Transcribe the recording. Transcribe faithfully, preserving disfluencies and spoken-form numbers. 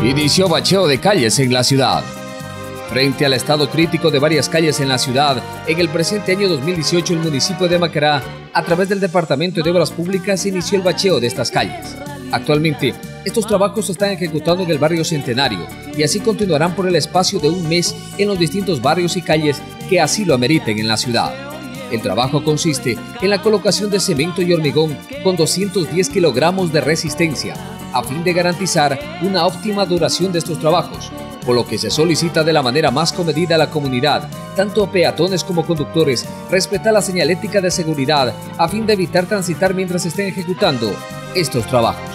Inició bacheo de calles en la ciudad. Frente al estado crítico de varias calles en la ciudad, en el presente año dos mil dieciocho el municipio de Macará, a través del Departamento de Obras Públicas, inició el bacheo de estas calles. Actualmente, estos trabajos se están ejecutando en el barrio Centenario y así continuarán por el espacio de un mes en los distintos barrios y calles que así lo ameriten en la ciudad. El trabajo consiste en la colocación de cemento y hormigón con doscientos diez kilogramos de resistencia, a fin de garantizar una óptima duración de estos trabajos, por lo que se solicita de la manera más comedida a la comunidad, tanto peatones como conductores, respetar la señalética de seguridad a fin de evitar transitar mientras se estén ejecutando estos trabajos.